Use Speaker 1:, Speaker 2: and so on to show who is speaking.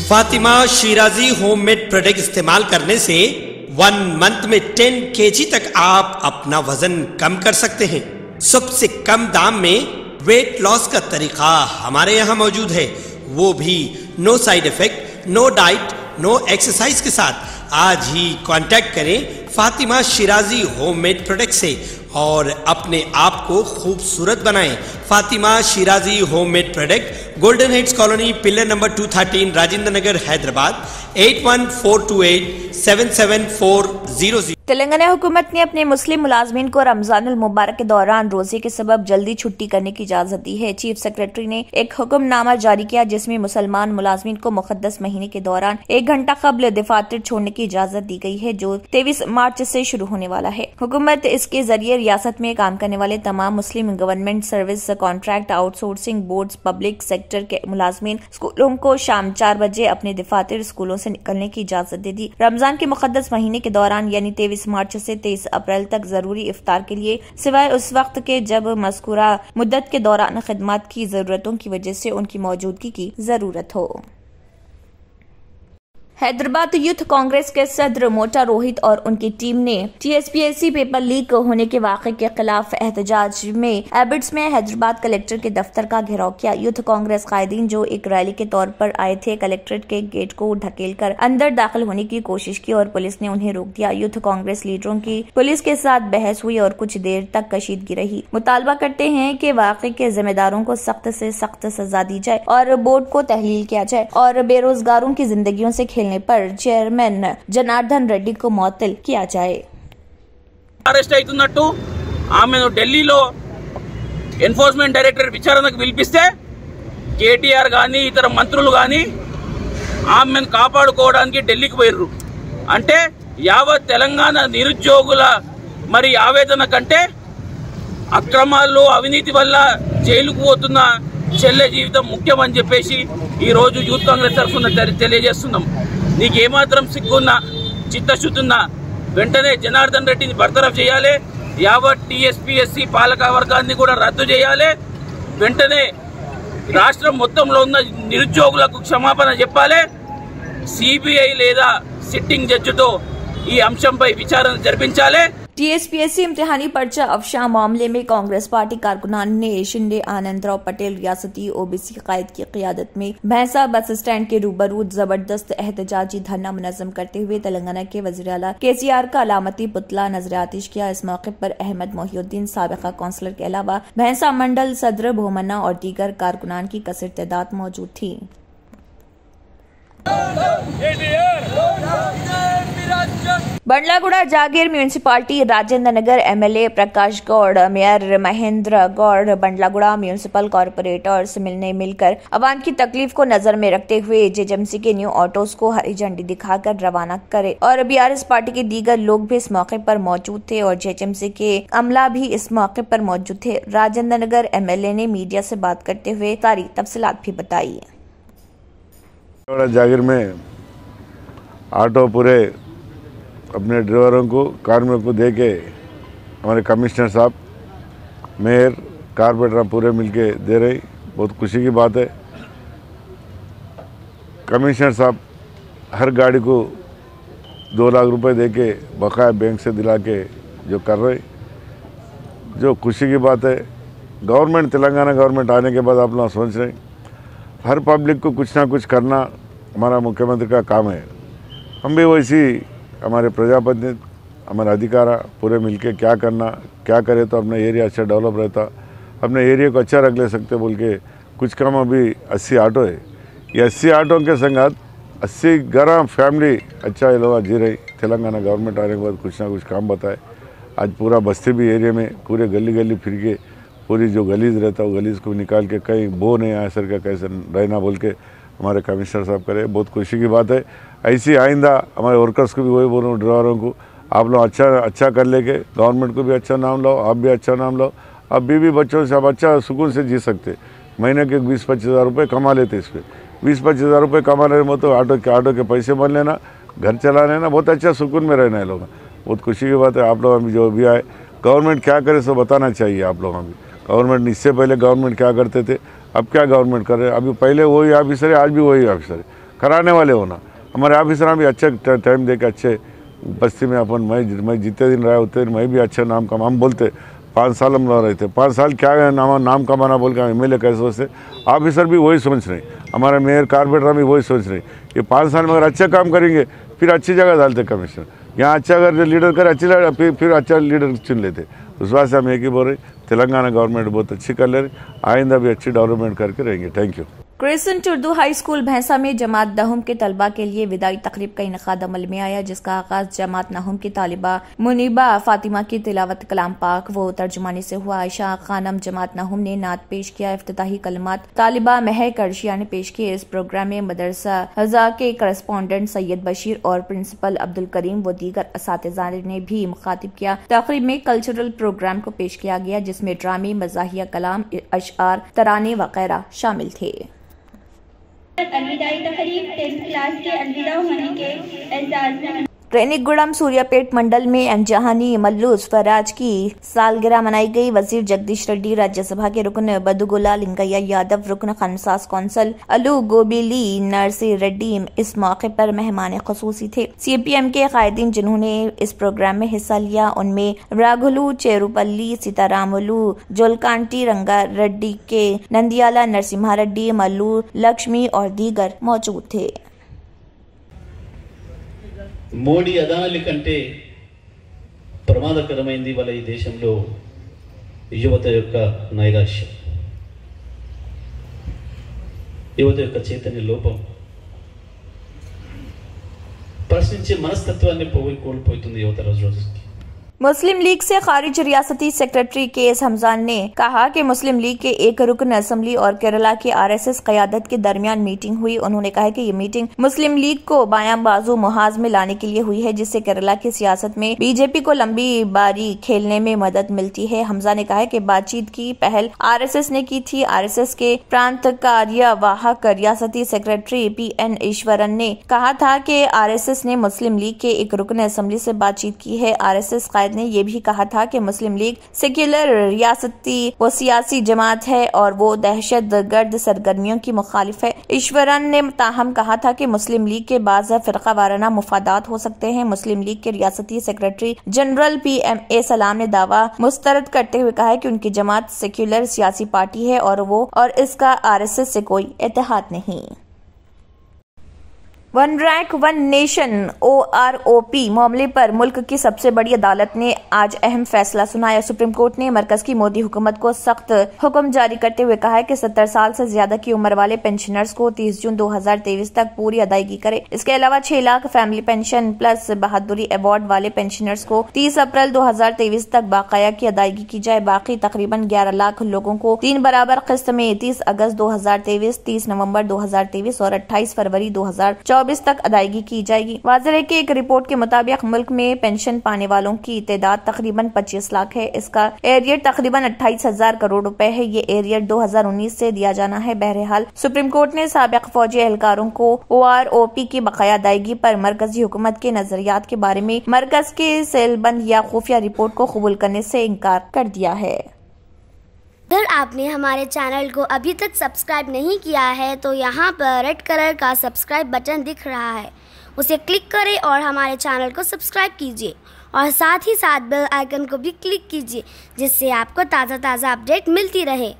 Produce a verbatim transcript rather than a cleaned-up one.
Speaker 1: Fatima Shirazi homemade product इस्तेमाल करने से वन मंथ में टेन केजी तक आप अपना वजन कम कर सकते हैं। सबसे कम दाम में वेट लॉस का तरीका हमारे यहाँ मौजूद है, वो भी no side effect, no diet, no exercise के साथ। आज ही कांटेक्ट करें फातिमा शिराजी होममेड प्रोडक्ट से और अपने आप को खूबसूरत बनाएं। Fatima Shirazi homemade product, golden heads colony, pillar number two thirteen, Rajendra Nagar, Hyderabad, eight one four two eight seven seven four zero zero.
Speaker 2: Telangana हुकूमत ने अपने मुस्लिम मुलाजमीन को रमजानुल मुबारक के दौरान रोजे के सबब जल्दी छुट्टी करने की इजाजत दी है। चीफ सेक्रेटरी ने एक हुक्मनामा जारी किया जिसमें मुसलमान मुलाजमीन को मुकद्दस महीने के दौरान एक घंटा कबल दफातर छोड़ने की इजाजत दी गई है, जो तेईस मार्च से शुरू होने वाला है। हुकूमत इसके जरिए रियासत में काम करने वाले तमाम मुस्लिम government service, contract, outsourcing board, public sector के मुलाजमीन स्कूलों को शाम चार बजे अपने दफातर स्कूलों से निकलने की इजाजत दे दी। रमजान के मुकद्दस महीने के दौरान यानी तेईस मार्च से तेईस अप्रैल तक जरूरी इफ्तार के लिए, सिवाय उस वक्त के जब मज़कूरा मुद्दत के दौरान खिदमत की जरूरतों की वजह से उनकी मौजूदगी की जरूरत हो। हैदराबाद यूथ कांग्रेस के सदर मोटा रोहित और उनकी टीम ने टीएसपीएससी पेपर लीक होने के वाक़े के खिलाफ एहतजाज में एबिट्स में हैदराबाद कलेक्टर के दफ्तर का घेराव किया। यूथ कांग्रेस कायदीन जो एक रैली के तौर पर आए थे, कलेक्ट्रेट के गेट को ढकेलकर अंदर दाखिल होने की कोशिश की और पुलिस ने उन्हें रोक दिया। यूथ कांग्रेस लीडरों की पुलिस के साथ बहस हुई और कुछ देर तक कशीदगी रही। मुतालबा करते हैं कि वाक़े के जिम्मेदारों को सख्त से सख्त सजा दी जाए और बोर्ड को तहलील किया जाए और बेरोजगारों की जिंदगियों से खेलने पर चेयरमैन जनार्दन रेड्डी को मुअत्तल किया जाए।
Speaker 3: అరెస్ట్ అవుతున్నట్టు ఆమెను ఢిల్లీలో ఎన్ఫోర్స్మెంట్ డైరెక్టరేట్ విచారణకు పిలిపిస్తే కేటీఆర్ గాని ఇతర మంత్రులు గాని ఆమెను కాపాడుకోవడానికి ఢిల్లీకి పోయిర్రు। అంటే యావత్ తెలంగాణ నిరుద్యోగుల మరి ఆవేదన కంటే అక్రమాలు అవినీతి వల్ల జైలుకు పోతున్న చెల్లె జీవితం ముఖ్యమని చెప్పేసి ఈ రోజు యూత్ కాంగ్రెస్ తరఫున తెలియజేస్తున్నాం। నీకేమాత్రం సిగ్గున్నా చిత్తశుద్ధున్నా వెంటనే జనార్దన్ రెడ్డిని బర్తరఫ్ చేయాలి, యావత్ టీఎస్పీఎస్సీ పాలక వర్గాన్ని కూడా రద్దు చేయాలి, వెంటనే రాష్ట్రం మొత్తంలో ఉన్న నిరుద్యోగులకు క్షమాపణ చెప్పాలి, సిబిఐ లేదా సిట్టింగ్ జడ్జితో ఈ అంశంపై విచారణ జరిపించాలి।
Speaker 2: टीएसपीएससी इम्तिहानी पर्चा अफशा मामले में कांग्रेस पार्टी कारकुनान ने शिंदे आनंदराव पटेल रियासती ओबीसी कायद की क़ियादत में भैंसा बस स्टैंड के रूबरू जबरदस्त एहतजाजी धरना मुनज़्ज़म करते हुए तेलंगाना के वज़ीर आला केसीआर का अलामती पुतला नजर आतिश किया। इस मौके पर अहमद मोहिउद्दीन साबिक़ा काउंसलर के अलावा भैंसा मंडल सदर भोमन्ना और दीगर कारकुनान की कसर तादाद मौजूद थी। Bandlaguda Jagir municipality Rajendra Nagar MLA Prakash Goud, mayor Mahendra Goud, Bandlaguda municipal corporators मिलने मिलकर अवाम की तकलीफ को नजर में रखते हुए जेएमसी के न्यू ऑटोस को हरी झंडी दिखाकर रवाना करे और बीआरएस पार्टी के दीगर लोग भी इस मौके पर मौजूद थे और जेएमसी के अमला भी इस मौके पर मौजूद थे। राजेंद्र नगर एमएलए ने मीडिया से बात करते हुए सारी तफसीलात भी बताई।
Speaker 4: जागीर में ऑटो पूरे अपने ड्राइवरों को, कार्मिकों को दे के हमारे कमिश्नर साहब, मेयर, कारपोरेटर पूरे मिलके दे रही, बहुत खुशी की बात है। कमिश्नर साहब हर गाड़ी को दो लाख रुपए दे के बकाया बैंक से दिला के जो कर रहे, जो खुशी की बात है। गवर्नमेंट, तेलंगाना गवर्नमेंट आने के बाद आप लोग सोच रहे हर पब्लिक को कुछ ना कुछ करना हमारा मुख्यमंत्री का काम है। हम भी वैसी हमारे प्रजाप्रतिनिधि, हमारे अधिकारी पूरे मिलके क्या करना, क्या करे तो अपना एरिया अच्छा डेवलप रहता, अपने एरिया को अच्छा रख ले सकते बोल के कुछ कम अभी अस्सी ऑटो है। ये अस्सी ऑटो के संगत अस्सी ग्राम फैमिली अच्छा ये लोग जी रही। तेलंगाना गवर्नमेंट आने के बाद कुछ ना कुछ काम बताए। आज पूरा बस्ती भी एरिया में पूरे गली गली फिर के पूरी जो गलीज रहता है वो गलीज को निकाल के कहीं बो नहीं आया सर का कैसे रहना बोल के हमारे कमिश्नर साहब करे, बहुत खुशी की बात है। ऐसी आइंदा हमारे वर्कर्स को भी वही बोल रहा हूँ, ड्राइवरों को आप लोग अच्छा अच्छा कर लेके गवर्नमेंट को भी अच्छा नाम लाओ, आप भी अच्छा नाम लाओ, अब बीवी बच्चों से आप अच्छा सुकून से जी सकते। महीने के बीस पच्चीस हज़ार रुपये कमा लेते, इस पर बीस पच्चीस हज़ार रुपये कमा लेने में तो ऑटो के ऑटो के पैसे बन लेना, घर चला लेना, बहुत अच्छा सुकून में रहना है लोग। बहुत खुशी की बात है। आप लोग अभी जो भी आए, गवर्नमेंट क्या करे सो बताना चाहिए आप लोग। अभी गवर्नमेंट, इससे पहले गवर्नमेंट क्या करते थे, अब क्या गवर्नमेंट कर रहे हैं। अभी पहले वही ऑफिसर है, आज भी वही ऑफिसर है। कराने वाले होना। हमारे ऑफिसर भी अच्छे टाइम दे के अच्छे बस्ती में अपन मैं मैं जितने दिन रहा उतने दिन मैं भी अच्छा नाम कमा। हम बोलते पाँच साल हम रह रहे थे, पाँच साल क्या है नाम नाम कमाना बोल के एम एल ए कैसे सोचते, ऑफिसर भी वही सोच रहे, हमारा मेयर कारपोरेटर भी वही सोच रहे। ये पाँच साल में अगर अच्छा काम करेंगे फिर अच्छी जगह डालते कमिश्नर, यहाँ अच्छा अगर लीडर करे अच्छी फिर फिर अच्छा लीडर चुन लेते। उस बात से हम एक ही बोल रहे, तेलंगाना गवर्नमेंट बहुत अच्छी कर ले रही, आइंदा भी अच्छी डेवलपमेंट करके रहेंगे। Thank you.
Speaker 2: Crescent Urdu high school Bhainsa में जमात दहुम के तलबा के लिए विदाई तकरीब का इनकाद अमल में आया, जिसका आगाज जमात नहुम की तालिबा मुनीबा फातिमा की तिलावत कलाम पाक व तर्जुमानी से हुआ। आयशा खानम जमात नहुम ने नात पेश किया। इफ्तिताही कलमात तालिबा महक अर्शिया ने पेश किए। इस प्रोग्राम में मदरसा हजा के करस्पॉन्डेंट सैयद बशीर और प्रिंसिपल अब्दुल करीम व दीगर असातिज़ा ने भी मुखातिब किया। तकरीब में कल्चरल प्रोग्राम को पेश किया गया, जिसमें ड्रामे, मज़ाहिया कलाम, अशआर, तराने वगैरह शामिल थे।
Speaker 5: अलविदाई तकरीब टेंथ क्लास के अलविदा होने के एजाज में
Speaker 2: रेनीगुड़म सूर्यापेट मंडल में अनजहानी मल्लूस फराज की सालगिरह मनाई गई। वजीर जगदीश रेड्डी, राज्यसभा के रुकन बदुगोला लिंगैया यादव, रुकन खनसास कौंसल अलू गोबिली नरसी रेड्डी इस मौके पर मेहमान खसूसी थे। सीपीएम के कायदीन जिन्होंने इस प्रोग्राम में हिस्सा लिया उनमें राघुलू चेरुपल्ली, सीतारामुलू, जोलकांटी रंगा रेड्डी के, नंदियाला नरसिम्हा रेड्डी, मल्लू लक्ष्मी और दीगर मौजूद थे।
Speaker 6: మోడీ అదానాల కంటే ప్రమాదకరమైంది వాళ్ళ ఈ దేశంలో యువత యొక్క నైరాశ్యం, యువత యొక్క చైతన్య లోపం, ప్రశ్నించే మనస్తత్వాన్ని పోయి కోల్పోతుంది యువత రోజు రోజుకి।
Speaker 2: मुस्लिम लीग से खारिज रियासती सेक्रेटरी के एस हमजान ने कहा कि मुस्लिम लीग के एक रुकन असम्बली और केरला की आरएसएस क़यादत के दरमियान मीटिंग हुई। उन्होंने कहा कि ये मीटिंग मुस्लिम लीग को बायां बाजू मुहाज में लाने के लिए हुई है, जिससे केरला की सियासत में बीजेपी को लंबी बारी खेलने में मदद मिलती है। हमजा ने कहा कि बातचीत की पहल आरएसएस ने की थी। आरएसएस के प्रांत कार्यवाहक रियासती सेक्रेटरी पी एन ईश्वरन ने कहा था कि आरएसएस ने मुस्लिम लीग के एक रुकन असम्बली से बातचीत की है। आरएसएस ने यह भी कहा था कि मुस्लिम लीग सेक्युलर रियासती व सियासी जमात है और वो दहशत गर्द सरगर्मियों की मुखालिफ है। ईश्वरन ने ताहम कहा था कि मुस्लिम लीग के बाज़ फिरका वाराना मुफादात हो सकते हैं। मुस्लिम लीग के रियासती secretary general P M A Salam ने दावा मुस्तरद करते हुए कहा है कि उनकी जमात सेक्युलर सियासी पार्टी है और वो और इसका आरएसएस से कोई इत्तेहाद नहीं। One rank one nation O R O P मामले पर मुल्क की सबसे बड़ी अदालत ने आज अहम फैसला सुनाया। सुप्रीम कोर्ट ने मरकज की मोदी हुकूमत को सख्त हुक्म जारी करते हुए कहा है कि सत्तर साल से ज्यादा की उम्र वाले पेंशनर्स को तीस जून दो हजार तेईस तक पूरी अदायगी करे। इसके अलावा छह लाख फैमिली पेंशन प्लस बहादुरी अवार्ड वाले पेंशनर्स को तीस अप्रैल दो हजार तेईस तक बाकाया की अदायगी की जाए। बाकी तकरीबन ग्यारह लाख लोगों को तीन बराबर किस्त में तीस अगस्त दो हजार तेईस, तीस नवम्बर दो हजार तेईस और अट्ठाईस फरवरी दो हजार चौबीस तक अदायगी की जाएगी। वाज़ेह है कि एक रिपोर्ट के मुताबिक मुल्क में पेंशन पाने वालों की तादाद तकरीबन पच्चीस लाख है। इसका एरियर तकरीबन अट्ठाईस हजार करोड़ रुपए है। ये एरियर दो हजार उन्नीस से दिया जाना है। बहरहाल सुप्रीम कोर्ट ने साबिक फौजी एहलकारों को ओ आर ओ पी की बकाया अदायगी पर मरकजी हुकूमत के नजरियात के बारे में मरकज के सेलबंद या खुफिया रिपोर्ट को कबूल करने से इनकार कर दिया है।
Speaker 7: अगर आपने हमारे चैनल को अभी तक सब्सक्राइब नहीं किया है तो यहाँ पर रेड कलर का सब्सक्राइब बटन दिख रहा है, उसे क्लिक करें और हमारे चैनल को सब्सक्राइब कीजिए और साथ ही साथ बेल आइकन को भी क्लिक कीजिए, जिससे आपको ताज़ा ताज़ा अपडेट मिलती रहे।